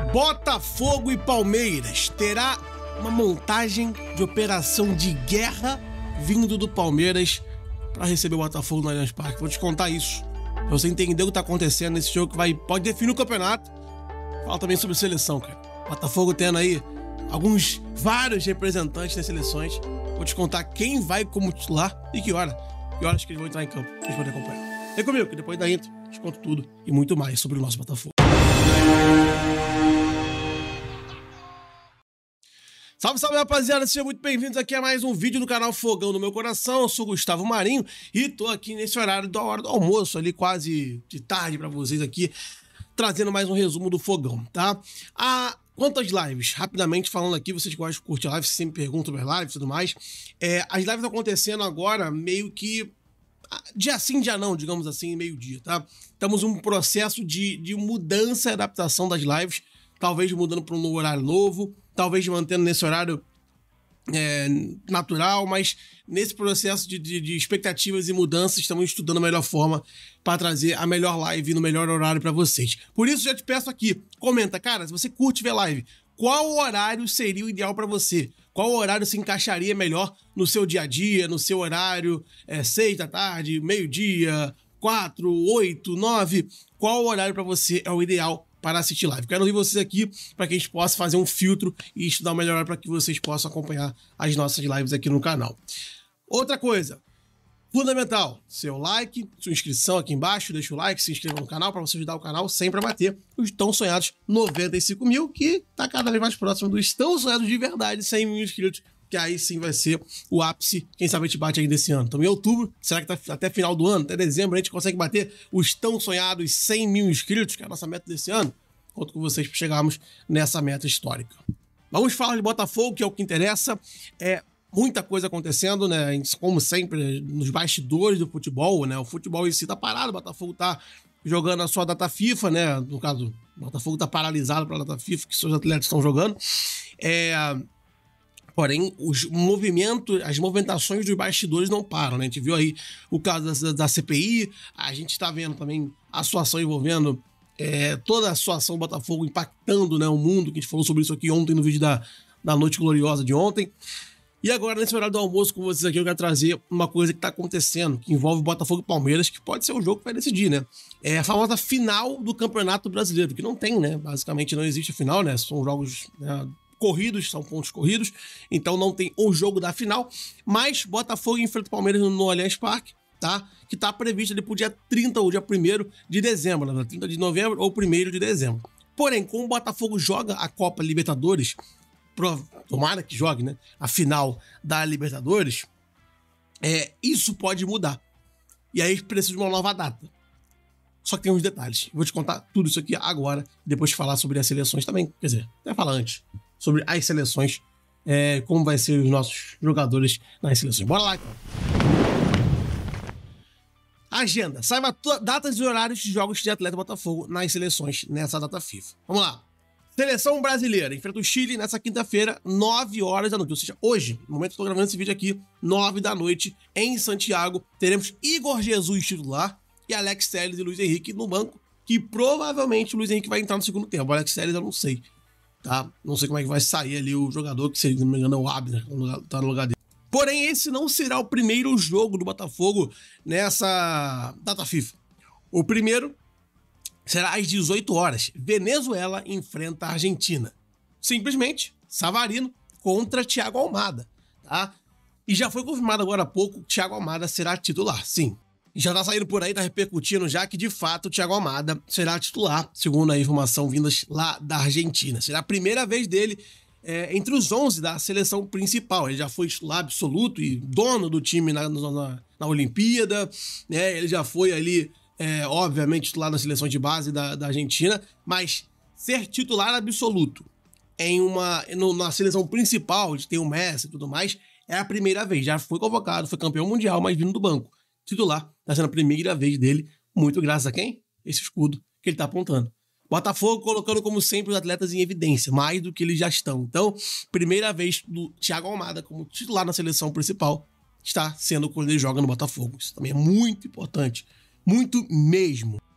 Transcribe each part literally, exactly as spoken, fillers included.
Botafogo e Palmeiras terá uma montagem de operação de guerra vindo do Palmeiras para receber o Botafogo no Allianz Parque. Vou te contar isso, pra você entender o que tá acontecendo nesse jogo que vai, pode definir o campeonato. Fala também sobre seleção, cara. Botafogo tendo aí alguns, vários representantes nas seleções. Vou te contar quem vai como titular e que hora. Que horas que eles vão entrar em campo. Vocês podem acompanhar. Vem comigo, que depois da intro te conto tudo e muito mais sobre o nosso Botafogo. Salve, salve, rapaziada, sejam muito bem-vindos aqui a mais um vídeo do canal Fogão no Meu Coração. Eu sou o Gustavo Marinho e tô aqui nesse horário da hora do almoço, ali quase de tarde pra vocês aqui, trazendo mais um resumo do Fogão, tá? Ah, quanto às lives, rapidamente falando aqui, vocês que gostam de curtir live, vocês sempre perguntam sobre as lives e tudo mais, é, as lives estão acontecendo agora meio que dia sim, dia não, digamos assim, meio-dia, tá? Estamos em um processo de, de mudança e adaptação das lives, talvez mudando para um horário novo, talvez mantendo nesse horário é, natural, mas nesse processo de, de, de expectativas e mudanças, estamos estudando a melhor forma para trazer a melhor live no melhor horário para vocês. Por isso, já te peço aqui, comenta, cara, se você curte ver live, qual horário seria o ideal para você? Qual horário se encaixaria melhor no seu dia a dia, no seu horário, é, seis da tarde, meio-dia, quatro, oito, nove? Qual horário para você é o ideal para assistir live? Quero ouvir vocês aqui para que a gente possa fazer um filtro e estudar o melhor para que vocês possam acompanhar as nossas lives aqui no canal. Outra coisa fundamental, seu like, sua inscrição aqui embaixo, deixa o like, se inscreva no canal para você ajudar o canal sempre a bater os tão sonhados noventa e cinco mil, que tá cada vez mais próximo dos tão sonhados de verdade cem mil inscritos, que aí sim vai ser o ápice, quem sabe a gente bate ainda esse ano. Então em outubro, será que tá até final do ano, até dezembro, a gente consegue bater os tão sonhados cem mil inscritos, que é a nossa meta desse ano? Conto com vocês para chegarmos nessa meta histórica. Vamos falar de Botafogo, que é o que interessa. É muita coisa acontecendo, né? Como sempre, nos bastidores do futebol, né? O futebol em si tá parado, o Botafogo tá jogando a sua data FIFA, né? No caso, o Botafogo tá paralisado pela data FIFA, que seus atletas estão jogando. É... Porém, os movimentos, as movimentações dos bastidores não param, né? A gente viu aí o caso da, da C P I, a gente está vendo também a situação envolvendo é, toda a situação do Botafogo impactando, né, o mundo, que a gente falou sobre isso aqui ontem no vídeo da, da Noite Gloriosa de ontem. E agora, nesse horário do almoço com vocês aqui, eu quero trazer uma coisa que está acontecendo, que envolve Botafogo e Palmeiras, que pode ser o jogo que vai decidir, né? É a famosa final do Campeonato Brasileiro, que não tem, né? Basicamente não existe a final, né? São jogos, né, corridos, são pontos corridos, então não tem o jogo da final, mas Botafogo enfrenta o Palmeiras no, no Allianz Parque, tá? Que tá previsto ali pro dia trinta ou dia primeiro de dezembro, né? trinta de novembro ou primeiro de dezembro. Porém, como o Botafogo joga a Copa Libertadores, tomara que jogue, né? A final da Libertadores, é, isso pode mudar. E aí precisa de uma nova data. Só que tem uns detalhes. Vou te contar tudo isso aqui agora, depois de falar sobre as seleções também. Quer dizer, até falar antes sobre as seleções, é, como vai ser os nossos jogadores nas seleções. Bora lá, então. Agenda. Saiba datas e horários de jogos de atleta Botafogo nas seleções nessa data FIFA. Vamos lá. Seleção brasileira enfrenta o Chile nessa quinta-feira, nove horas da noite. Ou seja, hoje, no momento que eu tô gravando esse vídeo aqui, nove da noite, em Santiago, teremos Igor Jesus titular e Alex Telles e Luiz Henrique no banco, que provavelmente o Luiz Henrique vai entrar no segundo tempo. O Alex Telles eu não sei, tá? Não sei como é que vai sair ali o jogador, que se não me engano é o Abner, tá no lugar dele. Porém, esse não será o primeiro jogo do Botafogo nessa data FIFA. O primeiro será às dezoito horas. Venezuela enfrenta a Argentina. Simplesmente, Savarino contra Thiago Almada, tá? E já foi confirmado agora há pouco que Thiago Almada será titular, sim. Já tá saindo por aí, tá repercutindo já que, de fato, o Thiago Almada será titular, segundo a informação vindas lá da Argentina. Será a primeira vez dele é, entre os onze da seleção principal. Ele já foi titular absoluto e dono do time na, na, na Olimpíada, né? Ele já foi ali, é, obviamente, titular na seleção de base da, da Argentina, mas ser titular absoluto em uma, no, na seleção principal, onde tem o Messi e tudo mais, é a primeira vez. Já foi convocado, foi campeão mundial, mas vindo do banco. Titular, tá sendo a primeira vez dele, muito graças a quem? Esse escudo que ele tá apontando. Botafogo colocando, como sempre, os atletas em evidência, mais do que eles já estão. Então, primeira vez do Thiago Almada como titular na seleção principal, está sendo quando ele joga no Botafogo. Isso também é muito importante, muito mesmo.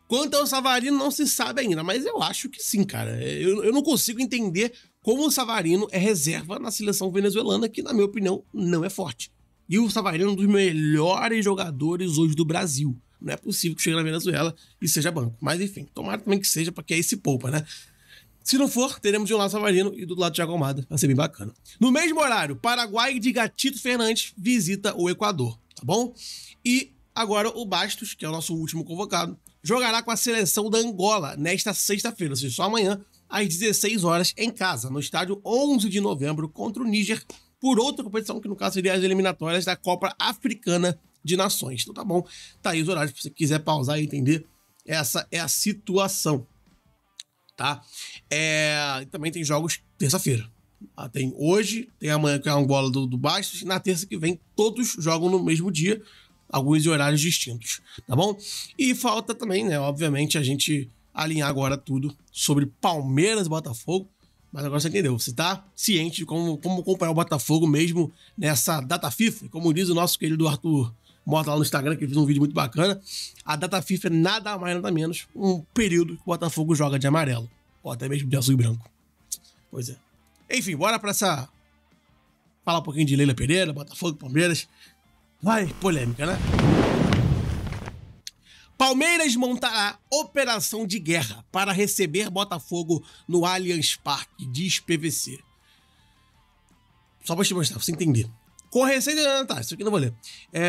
Quanto ao Savarino, não se sabe ainda, mas eu acho que sim, cara. Eu, eu não consigo entender como o Savarino é reserva na seleção venezuelana, que, na minha opinião, não é forte. E o Savarino é um dos melhores jogadores hoje do Brasil. Não é possível que chegue na Venezuela e seja banco. Mas, enfim, tomara também que seja, porque aí se poupa, né? Se não for, teremos de um lado Savarino e do lado Thiago Almada. Vai ser bem bacana. No mesmo horário, Paraguai de Gatito Fernandes visita o Equador, tá bom? E agora o Bastos, que é o nosso último convocado, jogará com a seleção da Angola nesta sexta-feira, ou seja, só amanhã, às dezesseis horas, em casa, no estádio onze de novembro, contra o Níger, por outra competição, que no caso seria as eliminatórias da Copa Africana de Nações. Então tá bom, tá aí os horários, se você quiser pausar e entender, essa é a situação, tá? É... Também tem jogos terça-feira. Ah, tem hoje, tem amanhã que é a Angola do, do Bastos, e na terça que vem todos jogam no mesmo dia, alguns em horários distintos, tá bom? E falta também, né, obviamente, a gente alinhar agora tudo sobre Palmeiras e Botafogo, mas agora você entendeu, você tá ciente de como, como acompanhar o Botafogo mesmo nessa data FIFA, como diz o nosso querido Arthur Mota lá no Instagram, que ele fez um vídeo muito bacana, a data FIFA é nada mais, nada menos um período que o Botafogo joga de amarelo, ou até mesmo de azul e branco. Pois é. Enfim, bora pra essa... falar um pouquinho de Leila Pereira, Botafogo, Palmeiras. Vai, polêmica, né? Palmeiras montará operação de guerra para receber Botafogo no Allianz Parque, diz P V C. Só pra te mostrar, pra você entender. Com receita... Tá, isso aqui eu não vou ler.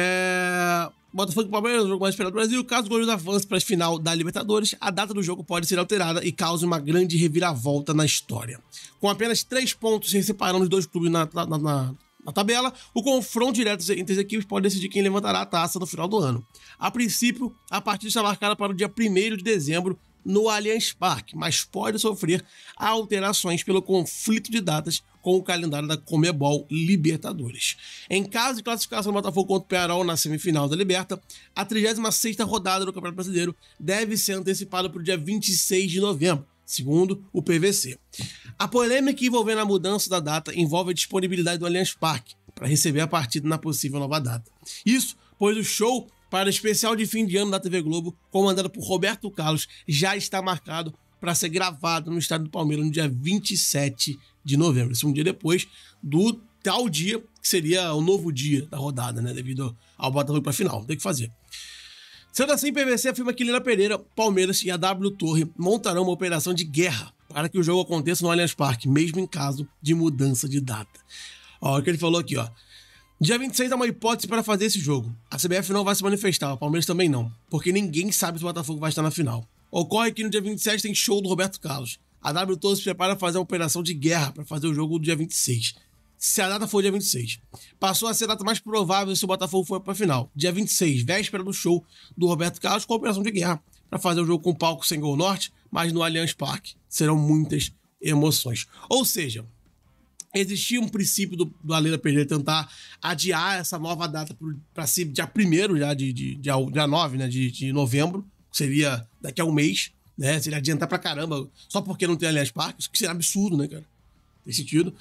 É... Botafogo e Palmeiras, o jogo mais esperado do Brasil. Caso o goleiro avance para a final da Libertadores, a data do jogo pode ser alterada e cause uma grande reviravolta na história. Com apenas três pontos separando os dois clubes na, na, na, na tabela, o confronto direto entre as equipes pode decidir quem levantará a taça no final do ano. A princípio, a partida está marcada para o dia primeiro de dezembro no Allianz Parque, mas pode sofrer alterações pelo conflito de datas com o calendário da Conmebol Libertadores. Em caso de classificação do Botafogo contra o Pearol na semifinal da Liberta, a trigésima sexta rodada do Campeonato Brasileiro deve ser antecipada para o dia vinte e seis de novembro, segundo o P V C. A polêmica envolvendo a mudança da data envolve a disponibilidade do Allianz Parque para receber a partida na possível nova data. Isso pois o show para o especial de fim de ano da T V Globo, comandado por Roberto Carlos, já está marcado para ser gravado no estádio do Palmeiras no dia vinte e sete de novembro. Isso é um dia depois do tal dia, que seria o novo dia da rodada, né? Devido ao Botafogo para a final. Tem que fazer. Sendo assim, P V C afirma que Leila Pereira, Palmeiras e a W Torre montarão uma operação de guerra para que o jogo aconteça no Allianz Parque, mesmo em caso de mudança de data. Ó, o que ele falou aqui, ó. Dia vinte e seis é uma hipótese para fazer esse jogo. A C B F não vai se manifestar, o Palmeiras também não, porque ninguém sabe se o Botafogo vai estar na final. Ocorre que no dia vinte e sete tem show do Roberto Carlos. A W Torre se prepara para fazer uma operação de guerra para fazer o jogo do dia vinte e seis. Se a data for dia vinte e seis. Passou a ser a data mais provável se o Botafogo for para a final. Dia vinte e seis, véspera do show do Roberto Carlos, com a operação de guerra para fazer o jogo com palco sem Gol Norte, mas no Allianz Parque. Serão muitas emoções. Ou seja, existia um princípio do, do Leila Pereira tentar adiar essa nova data para ser dia primeiro já de, de, de, dia nove, né, de, de novembro, que seria daqui a um mês, né? Seria adiantar pra caramba, só porque não tem Allianz Parque, isso que seria absurdo, né, cara? Tem sentido.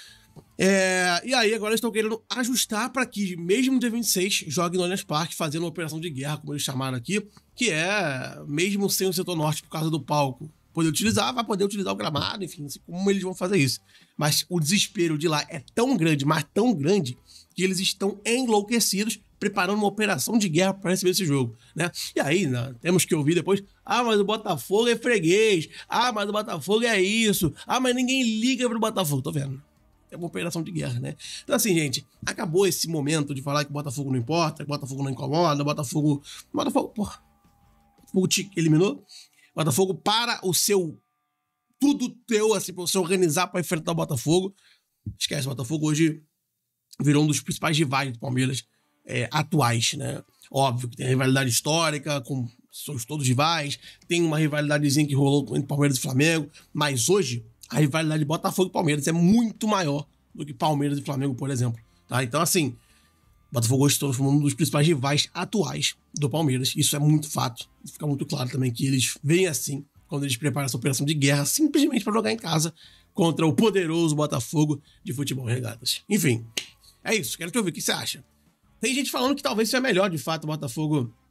É, e aí agora eles estão querendo ajustar para que, mesmo no dia vinte e seis, jogue no Allianz Parque, fazendo uma operação de guerra, como eles chamaram aqui, que é, mesmo sem o setor norte por causa do palco poder utilizar, vai poder utilizar o gramado, enfim, não sei como eles vão fazer isso. Mas o desespero de lá é tão grande, mas tão grande, que eles estão enlouquecidos, preparando uma operação de guerra para receber esse jogo, né? E aí, né, temos que ouvir depois, ah, mas o Botafogo é freguês, ah, mas o Botafogo é isso, ah, mas ninguém liga pro Botafogo, tô vendo. É uma operação de guerra, né? Então assim, gente, acabou esse momento de falar que o Botafogo não importa, que o Botafogo não incomoda, o Botafogo... O Botafogo, porra, o Botafogo te eliminou, o Botafogo para o seu... Tudo teu, assim, pra você organizar para enfrentar o Botafogo. Esquece, o Botafogo hoje virou um dos principais rivais do Palmeiras é, atuais, né? Óbvio que tem a rivalidade histórica, com somos todos rivais, tem uma rivalidadezinha que rolou entre Palmeiras e Flamengo, mas hoje a rivalidade de Botafogo e Palmeiras é muito maior do que Palmeiras e Flamengo, por exemplo, tá? Então, assim, Botafogo hoje se transformou um dos principais rivais atuais do Palmeiras, isso é muito fato, fica muito claro também que eles veem assim, quando eles preparam essa operação de guerra, simplesmente para jogar em casa contra o poderoso Botafogo de Futebol e Regatas. Enfim, é isso, quero te ouvir, o que você acha? Tem gente falando que talvez seja melhor, de fato, o Botafogo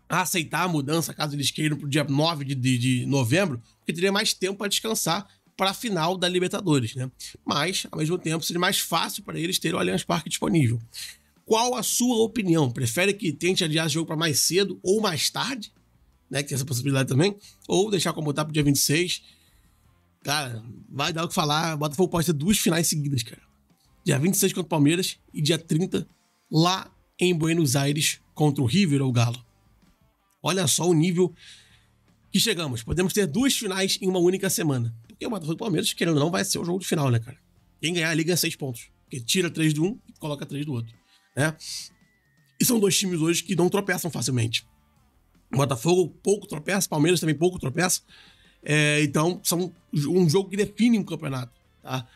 a aceitar a mudança, caso eles queiram, pro dia nove de, de, de novembro, porque teria mais tempo para descansar para a final da Libertadores, né? Mas, ao mesmo tempo, seria mais fácil para eles terem o Allianz Parque disponível. Qual a sua opinião? Prefere que tente adiar esse jogo para mais cedo ou mais tarde? Né, que tem essa possibilidade também. Ou deixar como botar pro dia vinte e seis. Cara, vai dar o que falar. O Botafogo pode ter duas finais seguidas, cara. Dia vinte e seis contra o Palmeiras e dia trinta lá em Buenos Aires contra o River ou o Galo. Olha só o nível que chegamos. Podemos ter duas finais em uma única semana. Porque o Botafogo e o Palmeiras, querendo ou não, vai ser o jogo de final, né, cara? Quem ganhar a liga ganha seis pontos. Porque tira três de um e coloca três do outro. Né? E são dois times hoje que não tropeçam facilmente. O Botafogo pouco tropeça, Palmeiras também pouco tropeça. É, então, são um jogo que define um campeonato. Tá?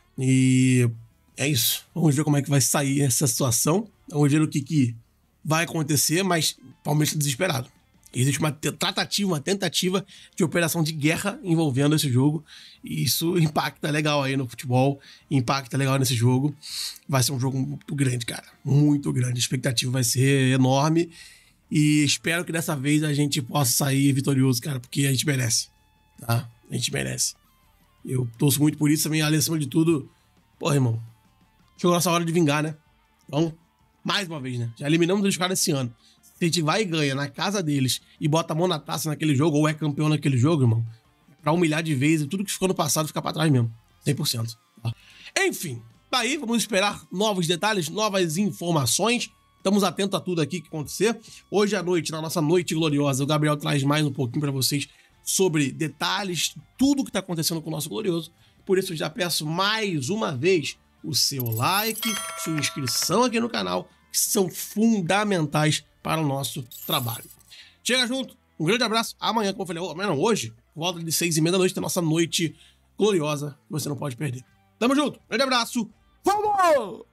E é isso. Vamos ver como é que vai sair essa situação. Vamos ver o que, que vai acontecer, mas o Palmeiras está desesperado. Existe uma tratativa, uma tentativa de operação de guerra envolvendo esse jogo. E isso impacta legal aí no futebol, impacta legal nesse jogo. Vai ser um jogo muito grande, cara. Muito grande. A expectativa vai ser enorme. E espero que dessa vez a gente possa sair vitorioso, cara, porque a gente merece. Tá? A gente merece. Eu torço muito por isso também, ali acima de tudo. Porra, irmão. Chegou a nossa hora de vingar, né? Então, mais uma vez, né? Já eliminamos os caras esse ano. Se a gente vai e ganha na casa deles e bota a mão na taça naquele jogo, ou é campeão naquele jogo, irmão, pra humilhar de vez, tudo que ficou no passado fica pra trás mesmo. cem por cento. Tá? Enfim, daí vamos esperar novos detalhes, novas informações. Estamos atentos a tudo aqui que acontecer. Hoje à noite, na nossa noite gloriosa, o Gabriel traz mais um pouquinho pra vocês sobre detalhes, tudo que tá acontecendo com o nosso glorioso. Por isso eu já peço mais uma vez o seu like, sua inscrição aqui no canal, que são fundamentais para o nosso trabalho. Chega junto, um grande abraço. Amanhã, como eu falei, amanhã não, hoje, volta de seis e meia da noite, tem a nossa noite gloriosa, que você não pode perder. Tamo junto, grande abraço, vamos!